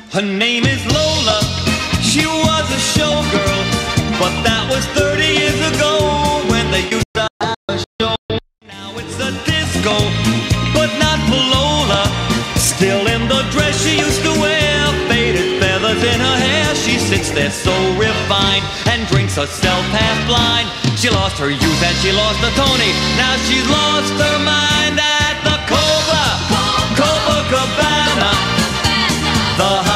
Her name is Lola, she was a showgirl, but that was 30 years ago when they used to have a show. Now it's a disco, but not for Lola. Still in the dress she used to wear, faded feathers in her hair. She sits there so refined and drinks herself half blind. She lost her youth and she lost the Tony. Now she's lost her mind at the COPACABANA. The